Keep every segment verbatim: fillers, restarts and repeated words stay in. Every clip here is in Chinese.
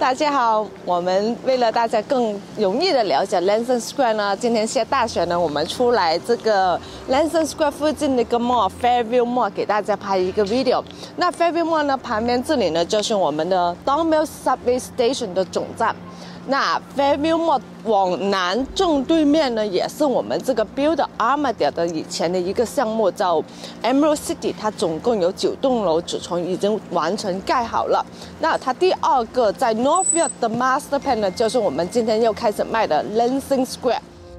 大家好，我们为了大家更容易的了解 Lansing Square 呢，今天下大雪呢，我们出来这个 Lansing Square 附近的一个 mall Fairview Mall 给大家拍一个 video。那 Fairview Mall 呢，旁边这里呢就是我们的 Don Mills Subway Station 的总站。那 Fairview Mall 往南正对面呢，也是我们这个 Build Armadale 的以前的一个项目，叫 Emerald City， 它总共有九栋楼纸层已经完成盖好了。那它第二个在 Northfield 的 Master Plan 呢，就是我们今天又开始卖的 Lansing Square。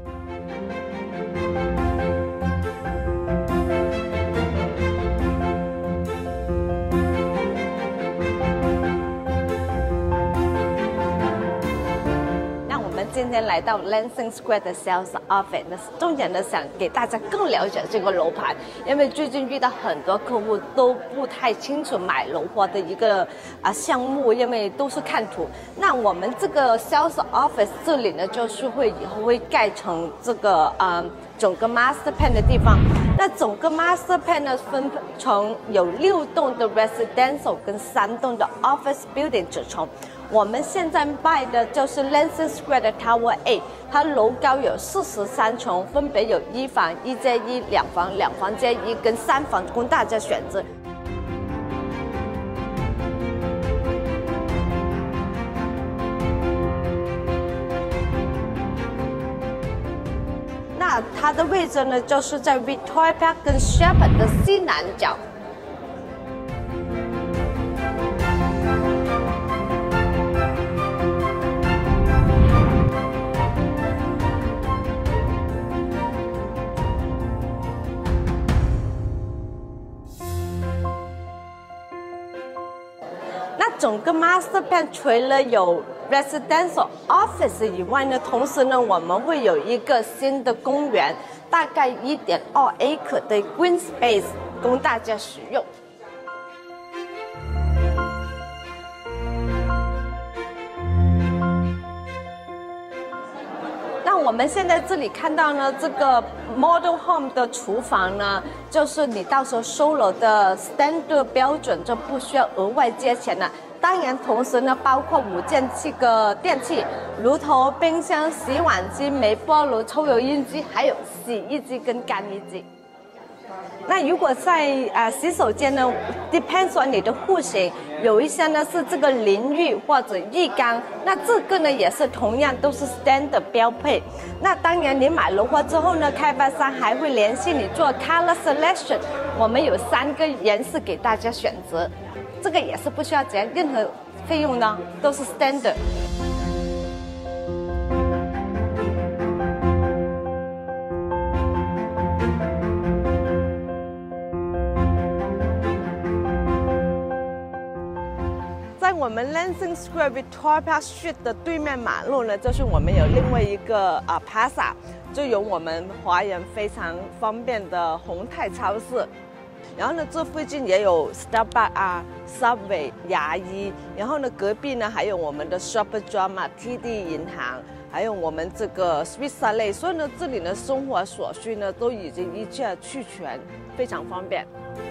今天来到 Lansing Square 的 Sales Office， 重点的想给大家更了解这个楼盘，因为最近遇到很多客户都不太清楚买楼花的一个啊项目，因为都是看图。那我们这个 Sales Office 这里呢，就是会以后会盖成这个呃整个 Master Plan 的地方。那整个 Master Plan 呢，分成有六栋的 Residential 跟三栋的 Office Building 组成。我们现在卖的就是 Lansing Square 的 Tower A， 它楼高有四十三层，分别有一房、一加一、两房、两房加一跟三房供大家选择。那它的位置呢，就是在 Victoria Park 跟 Shepherd 的西南角。那整个 Master Plan 除了有 Residential Office 以外呢，同时呢，我们会有一个新的公园，大概 一点二 acre 的 Green Space 供大家使用。那我们现在这里看到呢，这个 Model Home 的厨房呢，就是你到时候收楼的 Standard 标准就不需要额外加钱了。当然，同时呢，包括五件这个电器，如头、冰箱、洗碗机、微波炉、抽油烟机，还有洗衣机跟干衣机。那如果在啊、呃、洗手间呢 ，depends on 你的户型，有一些呢是这个淋浴或者浴缸，那这个呢也是同样都是 standard 标配。那当然，你买楼花之后呢，开发商还会联系你做 color selection， 我们有三个颜色给大家选择，这个也是不需要减任何费用呢，都是 standard。在我们 Lansing Square Victoria Park Street 的对面马路呢，就是我们有另外一个啊 Plaza， 就有我们华人非常方便的宏泰超市。然后呢，这附近也有 Starbucks 啊、Subway、牙医。然后呢，隔壁呢还有我们的 Shoppers Drug、T D 银行，还有我们这个 Swiss Chalet。所以呢，这里呢生活所需呢都已经一切俱全，非常方便。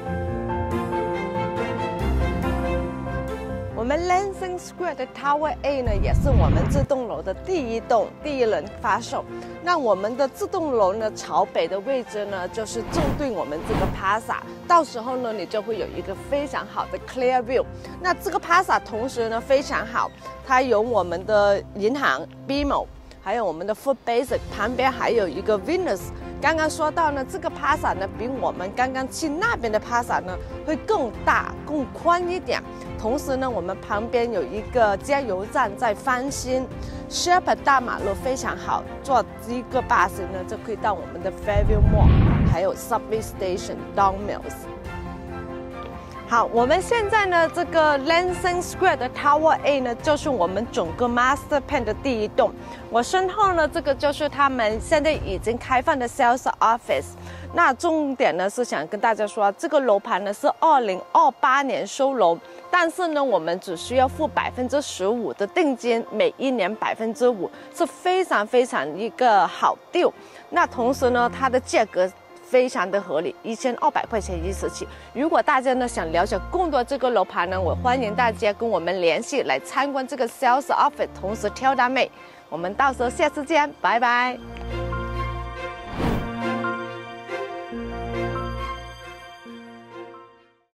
我们 Lansing Square 的 Tower A 呢，也是我们这栋楼的第一栋，第一轮发售。那我们的这栋楼呢，朝北的位置呢，就是正对我们这个 Plaza， 到时候呢，你就会有一个非常好的 clear view。那这个 Plaza 同时呢非常好，它有我们的银行 B M O， 还有我们的 Food Basic， 旁边还有一个 Venus。刚刚说到呢，这个 Plaza 呢比我们刚刚去那边的 Plaza 呢会更大、更宽一点。同时呢，我们旁边有一个加油站在翻新 ，Shepherd 大马路非常好，坐一个巴士呢就可以到我们的 Fairview Mall， 还有 Subway Station、Don Mills。好，我们现在呢，这个 Lansing Square 的 Tower A 呢，就是我们整个 Master Plan 的第一栋。我身后呢，这个就是他们现在已经开放的 Sales Office。那重点呢是想跟大家说，这个楼盘呢是二零二八年收楼，但是呢，我们只需要付百分之十五的定金，每一年百分之五，是非常非常一个好 deal。那同时呢，它的价格非常的合理，一千二百块钱一次起。如果大家呢想了解更多这个楼盘呢，我欢迎大家跟我们联系来参观这个 sales office， 同时挑单妹。我们到时候下次见，拜拜。